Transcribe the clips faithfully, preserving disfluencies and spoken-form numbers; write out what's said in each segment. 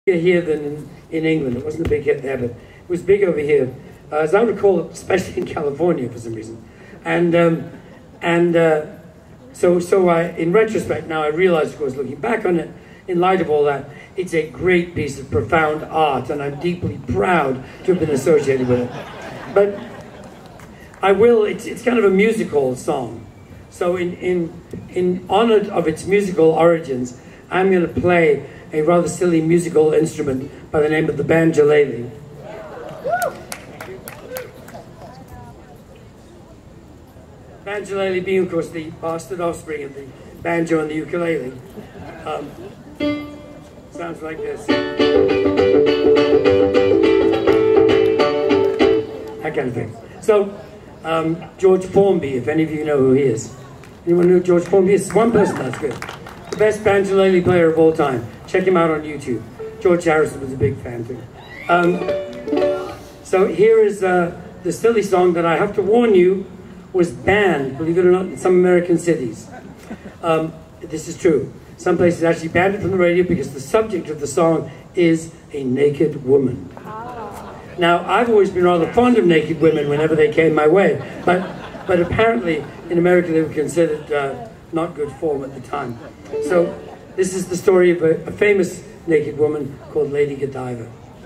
here than in, in England. It wasn't a big hit there, but it was big over here, uh, as I recall, especially in California for some reason. And um, and uh, so so I, in retrospect, now I realize, of course, looking back on it, in light of all that, it's a great piece of profound art, and I'm deeply proud to have been associated with it. But I will. It's it's kind of a musical song, so in in in honor of its musical origins, I'm going to play a rather silly musical instrument by the name of the banjolele. Banjolele being, of course, the bastard offspring of the banjo and the ukulele. Um, sounds like this. That kind of thing. So, um, George Formby, if any of you know who he is. Anyone know who George Formby is? One person, that's good. The best banjolele player of all time. Check him out on YouTube. George Harrison was a big fan too. Um, so here is uh, the silly song that I have to warn you was banned, believe it or not, in some American cities. Um, this is true. Some places actually banned it from the radio because the subject of the song is a naked woman. Now, I've always been rather fond of naked women whenever they came my way, but, but apparently in America they were considered uh, not good form at the time. So this is the story of a, a famous naked woman called Lady Godiva.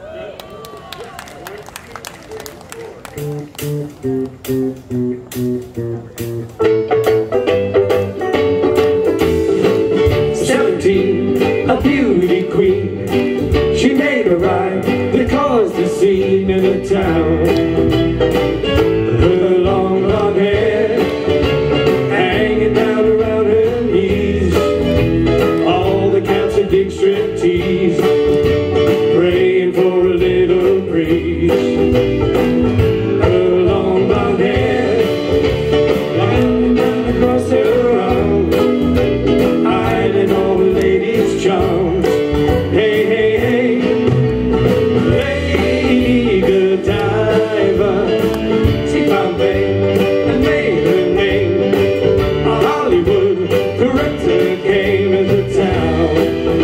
Seventeen, a beauty queen. She made a rhyme that caused a scene in the town. Her long blonde hair hanging down around her knees. All the cats that dig strip tease, praying for a little breeze. Her long blonde hair hanging down across her arm, hiding all the ladies' charms. Hey, hey, hey, Lady Godiva, she found fame and made her name. A Hollywood director came into town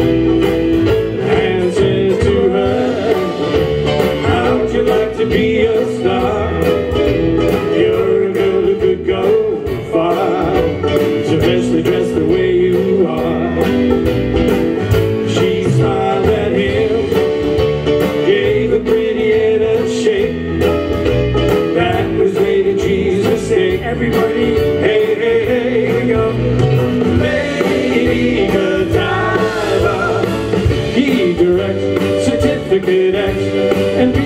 and says to her, how'd you like to be a star? You're a girl who could go far, so best dressed the way you are. She smiled at him, gave a pretty head a shake. That was Lady Jesus' Day. Everybody, hey, hey, hey, here we go. Lady Godiva, he directs Certificate X and